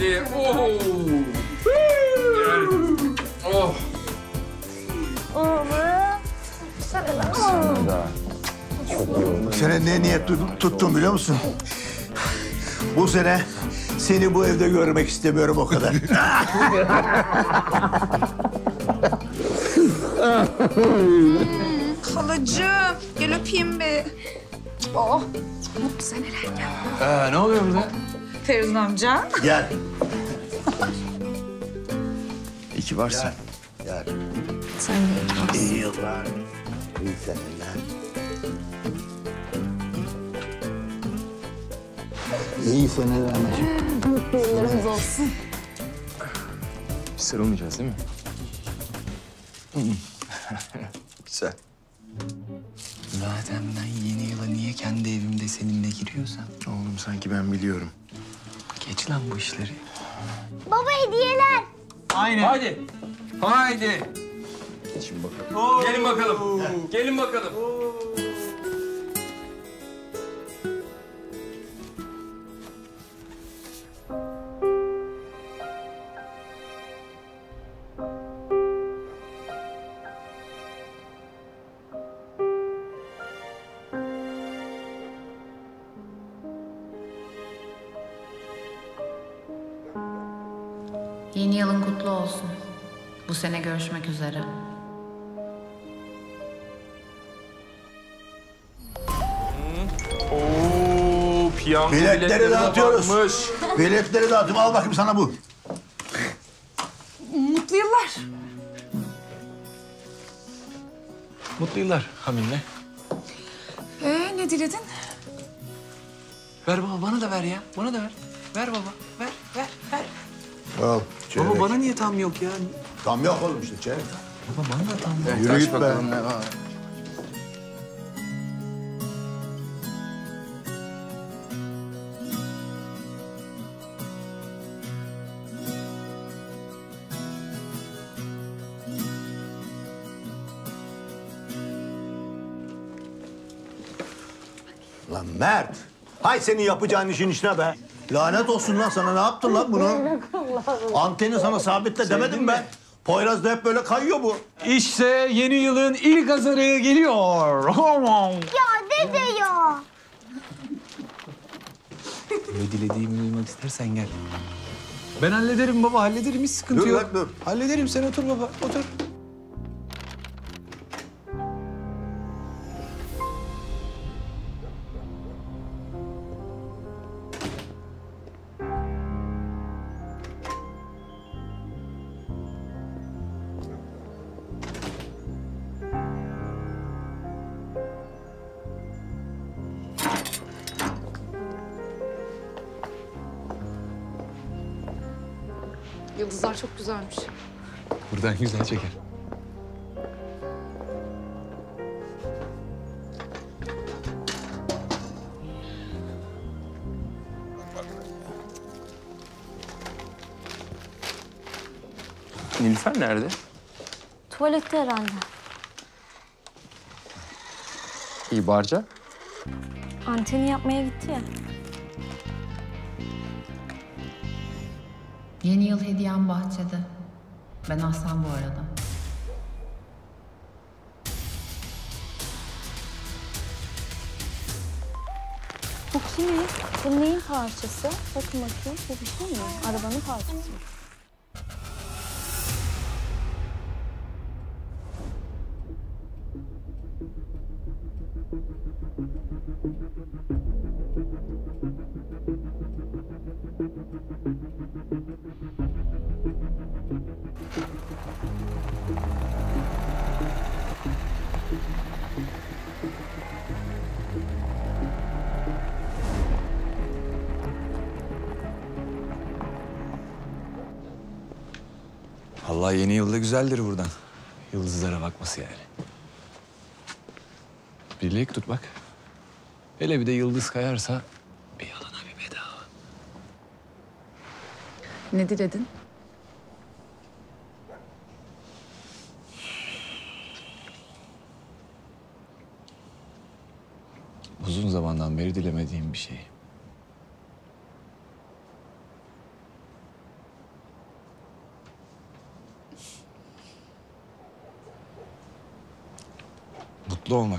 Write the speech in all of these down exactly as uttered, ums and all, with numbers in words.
geldi. Oo. Oh. Oğlum. Sana da. Çok iyi oldu. Bu sene ne niyet tut- tuttum biliyor musun? Bu sene seni bu evde görmek istemiyorum o kadar. Halacığım, gel öpeyim bir. Oh, mutlu seneler ya. Ee, ne oluyor burada? Feridun amca. Gel. İyi ki varsın. Gel. Sen de iyi bak. İyi yıllar. İyi seneler. İyi seneler anacığım. mutlu yıllarımız olsun. Biz sarılmayacağız değil mi? Güzel. Zaten ben yeni yıla niye kendi evimde seninle giriyorsam... Oğlum sanki ben biliyorum. Geç lan bu işleri. Baba hediyeler. Aynen. Haydi. Haydi. Şimdi bakalım. Gelin bakalım. Gelin bakalım. Yeni yılın kutlu olsun. Bu sene görüşmek üzere. Oo, piyango Biletleri dağıtıyoruz. bakmış. Biletleri dağıtım. Al bakayım sana bu. Mutlu yıllar. Mutlu yıllar Hamile. Ee, ne diledin? Ver baba, bana da ver ya. Bana da ver. Ver baba, ver, ver, ver. Al. Baba bana niye tam yok ya? Tam yok oğlum işte çeyrek. Baba bana da tam yok. Yürü git be. Lan Mert. Hay senin yapacağın işin işine be. Lanet olsun lan sana. Ne yaptın lan bunu? Anteni sana sabitle demedim ben. Poyraz'da hep böyle kayıyor bu. İşte yeni yılın ilk hazırı geliyor. Ya dede ya. Ne dilediğimi duymak istersen gel. Ben hallederim baba, hallederim. Hiç sıkıntı Dur yok. lan, dur. Hallederim. Sen otur baba, otur. Yıldızlar çok güzelmiş. Buradan güzel çeker. Nilüfer nerede? Tuvalette herhalde. İyi Barca. Anteni yapmaya gitti ya. Yeni yıl hediyem bahçede. Ben Aslan bu arada. Bu kimin? Bu neyin parçası? Bakın bakayım. Bu bir şey mi? Arabanın parçası mı? Vallahi yeni yılda güzeldir buradan. Yıldızlara bakması yani. Bir dilek tut bak. Hele bir de yıldız kayarsa bir yalana bir bedava. Ne diledin? Uzun zamandan beri dilemediğim bir şey. mutlu olmak.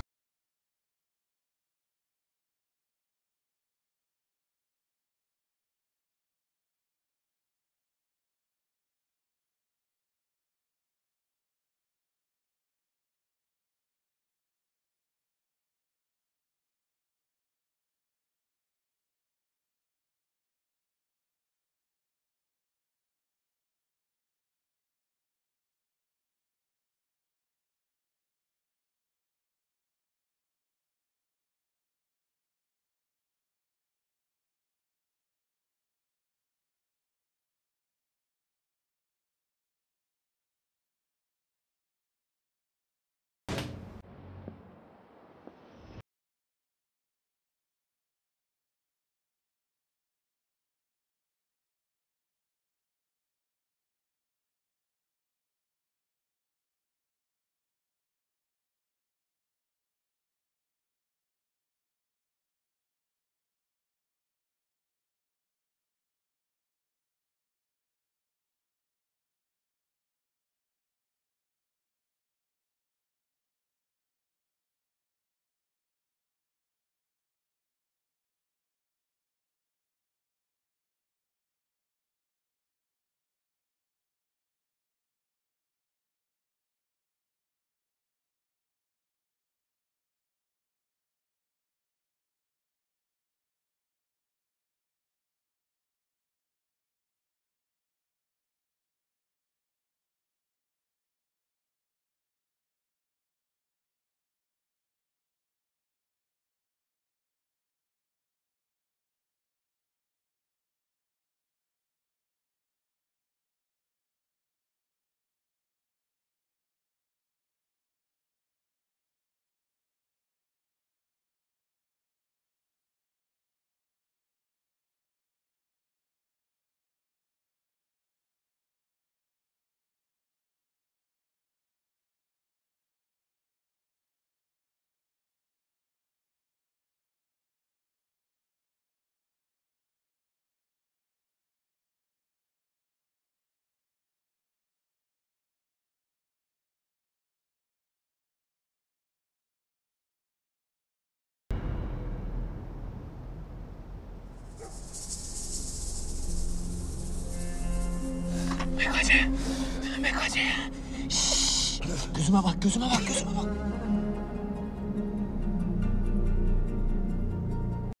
Mekacı. Mekacı. Şşş. Gözüme bak, gözüme bak, gözüme bak.